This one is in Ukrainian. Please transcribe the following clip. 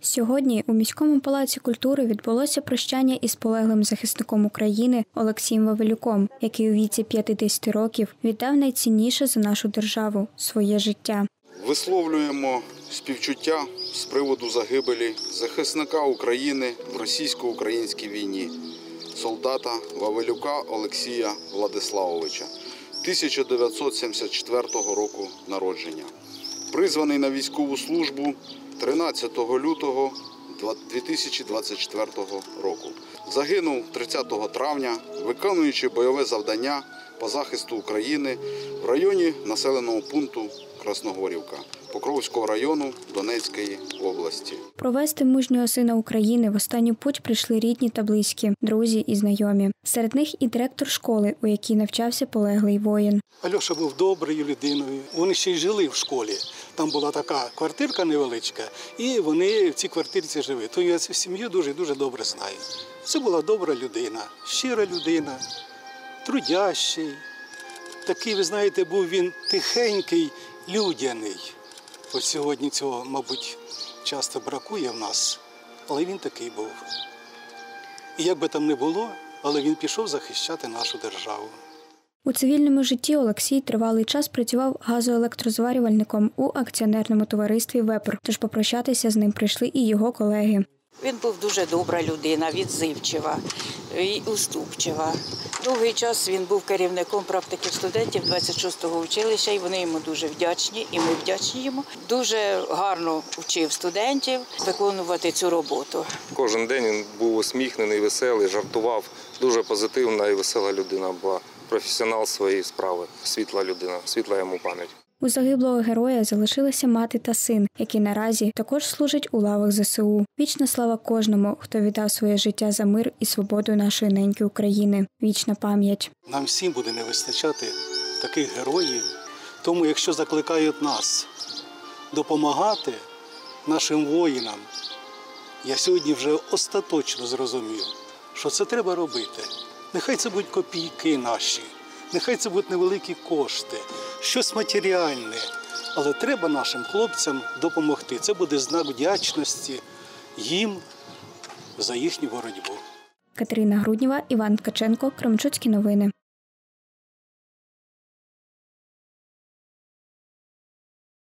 Сьогодні у міському палаці культури відбулося прощання із полеглим захисником України Олексієм Вавелюком, який у віці 50 років віддав найцінніше за нашу державу – своє життя. Висловлюємо співчуття з приводу загибелі захисника України в російсько-українській війні, солдата Вавелюка Олексія Владиславовича, 1974 року народження. Призваний на військову службу 13 лютого 2024 року. Загинув 30 травня, виконуючи бойове завдання по захисту України в районі населеного пункту Красногорівка Покровського району Донецької області. Провести мужнього сина України в останню путь прийшли рідні та близькі, друзі і знайомі. Серед них і директор школи, у якій навчався полеглий воїн. Альоша був доброю людиною. Вони ще й жили в школі. Там була така квартирка невеличка, і вони в цій квартирці жили. То я цю сім'ю дуже добре знаю. Це була добра людина, щира людина, трудящий. Такий, ви знаєте, був він тихенький, людяний. Ось сьогодні цього, мабуть, часто бракує в нас, але він такий був. І як би там не було, але він пішов захищати нашу державу. У цивільному житті Олексій тривалий час працював газоелектрозварювальником у акціонерному товаристві «Вепр», тож попрощатися з ним прийшли і його колеги. Він був дуже добра людина, відзивчива і уступчива. Довгий час він був керівником практики студентів 26-го училища, і вони йому дуже вдячні, і ми вдячні йому. Дуже гарно вчив студентів виконувати цю роботу. Кожен день він був усміхнений, веселий, жартував. Дуже позитивна і весела людина була. Професіонал своєї справи, світла людина, світла йому пам'ять. У загиблого героя залишилися мати та син, які наразі також служать у лавах ЗСУ. Вічна слава кожному, хто віддав своє життя за мир і свободу нашої неньки України. Вічна пам'ять. Нам всім буде не вистачати таких героїв. Тому, якщо закликають нас допомагати нашим воїнам, я сьогодні вже остаточно зрозумів, що це треба робити. Нехай це будуть копійки наші, нехай це будуть невеликі кошти, щось матеріальне. Але треба нашим хлопцям допомогти. Це буде знак вдячності їм за їхню боротьбу. Катерина Груднєва, Іван Ткаченко, Кременчуцькі новини.